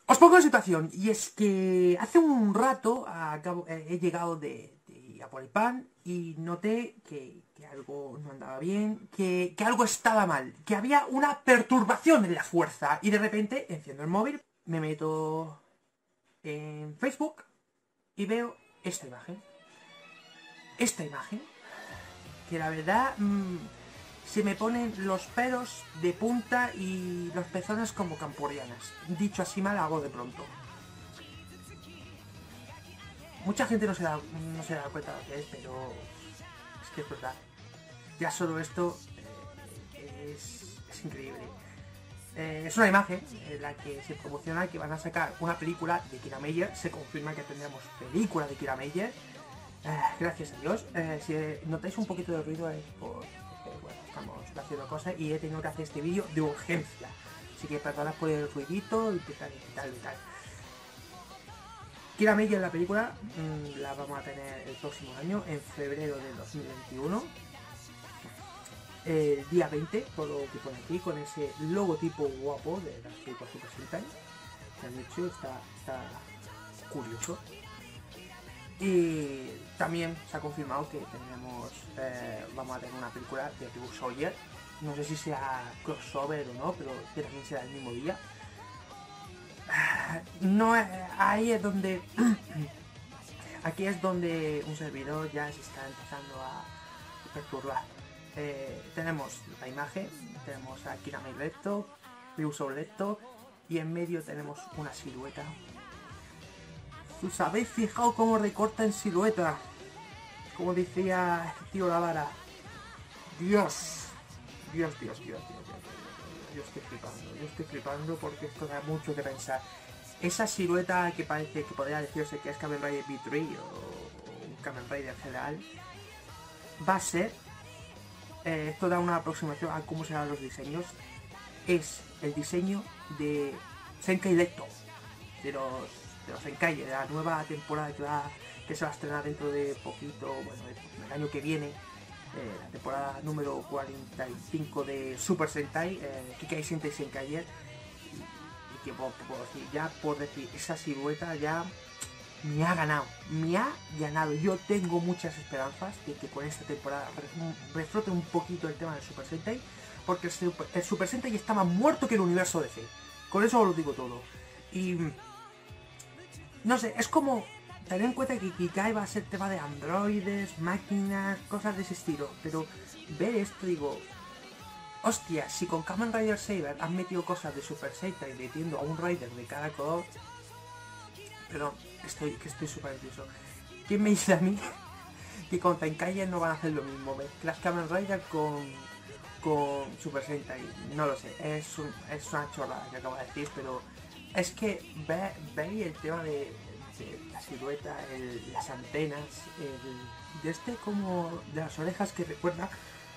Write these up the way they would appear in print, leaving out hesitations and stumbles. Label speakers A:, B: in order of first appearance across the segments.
A: Os pongo en situación, y es que hace un rato he llegado de ir a por el pan y noté que algo no andaba bien, que algo estaba mal, que había una perturbación en la fuerza. Y de repente enciendo el móvil, me meto en Facebook y veo esta imagen. Esta imagen, que la verdad se me ponen los pelos de punta y los pezones como camporianas. Dicho así mal, hago de pronto. Mucha gente no se da cuenta de lo que es, pero es que es verdad. Ya solo esto es increíble. Es una imagen en la que se promociona que van a sacar una película de Kira Meyer. Se confirma que tendremos película de Kira Meyer. Gracias a Dios. Si notáis un poquito de ruido es porque bueno, estamos haciendo cosas y he tenido que hacer este vídeo de urgencia. Así que perdonad por el ruidito y tal y tal y tal. Kira Meyer, la película, la vamos a tener el próximo año, en febrero del 2021. El día 20, por lo que pone aquí, con ese logotipo guapo de la película Super Sentai. Que han hecho, está curioso. Y también se ha confirmado que vamos a tener una película de Blue Soldier. No sé si sea crossover o no, pero que también será el mismo día. No, ahí es donde aquí es donde un servidor ya se está empezando a perturbar. Tenemos la imagen, tenemos a Kira Meyer recto, Ryuso recto, y en medio tenemos una silueta. ¿Os habéis fijado cómo recorta en silueta? Como decía este tío La Vara. Dios. Dios. Yo estoy flipando porque esto da mucho que pensar. Esa silueta que parece que podría decirse que es Kamen Rider V3 o un Kamen Rider general, va a ser, esto da una aproximación a cómo serán los diseños, es el diseño de Senkai Lecto, de los Senkai, de la nueva temporada que se va a estrenar dentro de poquito, bueno, el año que viene. La temporada número 45 de Super Sentai, Kikai Sentai Senkaier, y que puedo decir, ya por decir, esa silueta ya me ha ganado. Yo tengo muchas esperanzas de que con esta temporada reflote un poquito el tema del Super Sentai, porque el Super Sentai está más muerto que el universo DC. Con eso os lo digo todo. Y no sé, es como tener en cuenta que Kikai va a ser tema de androides, máquinas, cosas de ese estilo. Pero ver esto digo, hostia, si con Kamen Rider Saber han metido cosas de Super Sentai metiendo a un Rider de cada color. Perdón, estoy súper nervioso. ¿Quién me dice a mí que con Tenkaichi no van a hacer lo mismo? Mezclas Kamen Rider con Super Sentai. No lo sé, es una chorrada que acabo de decir, pero es que veis el tema de la silueta, las antenas, de como de las orejas que recuerda.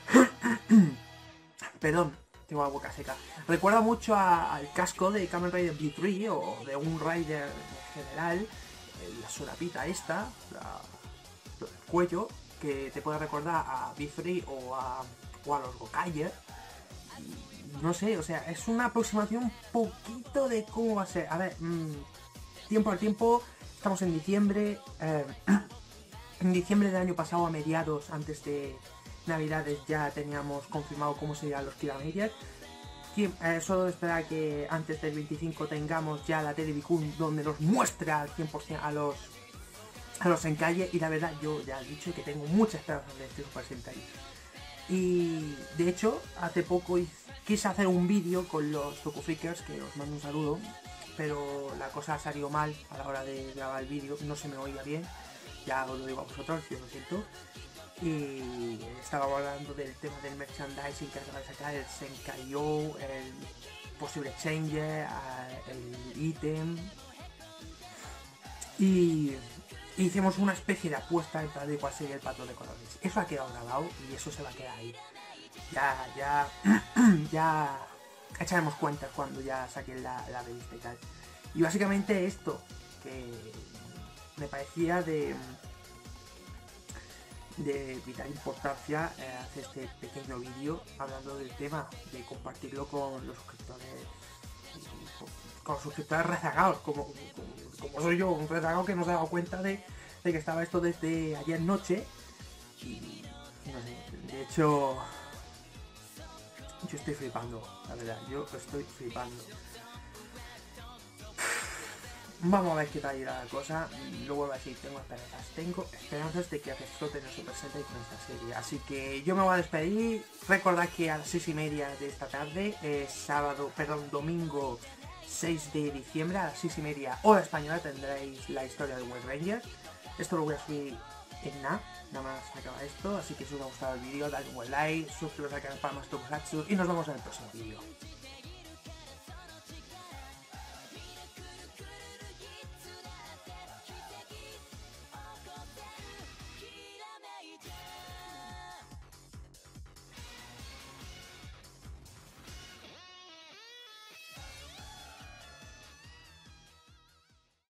A: Perdón, tengo la boca seca. Recuerda mucho al casco de Kamen Rider V3 o de un Rider en general, la solapita esta, el cuello, que te puede recordar a V3 o a los Gokaiger. No sé, o sea, es una aproximación un poquito de cómo va a ser. A ver, tiempo al tiempo, estamos en diciembre. En diciembre del año pasado, a mediados, antes de Navidades, ya teníamos confirmado cómo serían los Kira Meyer. Solo esperar que antes del 25 tengamos ya la Televicun donde nos muestra al 100% a los Senkai. Y la verdad, yo ya he dicho que tengo mucha esperanza de este Super Sentai. Y de hecho, hace poco quise hacer un vídeo con los Tokufreakers, que os mando un saludo, pero la cosa salió mal a la hora de grabar el vídeo, no se me oía bien, ya os lo digo a vosotros, yo lo siento. Y estaba hablando del tema del merchandising que acaba de sacar, el Senkai-O, el posible Changer, el ítem. Y hicimos una especie de apuesta en plan de cuál sería el patrón de colores. Eso ha quedado grabado y eso se va a quedar ahí. Ya echaremos cuentas cuando ya saquen la revista y tal. Y básicamente esto, que me parecía de vital importancia, hacer este pequeño vídeo hablando del tema, de compartirlo con los suscriptores, con los suscriptores rezagados, como soy yo, un rezagado que no se ha dado cuenta de que estaba esto desde ayer noche. Y no sé, de hecho, yo estoy flipando, la verdad, yo estoy flipando. Vamos a ver qué tal irá la cosa. Lo vuelvo a decir, tengo esperanzas de que Acertote no se presente con esta serie. Así que yo me voy a despedir. Recordad que a las 6:30 de esta tarde, domingo 6 de diciembre, a las 6:30 hora española, tendréis la historia de Wild Ranger. Esto lo voy a subir en nada más acaba esto. Así que si os ha gustado el vídeo, dale un buen like, suscribiros al canal para más Tokusatsu y nos vemos en el próximo vídeo.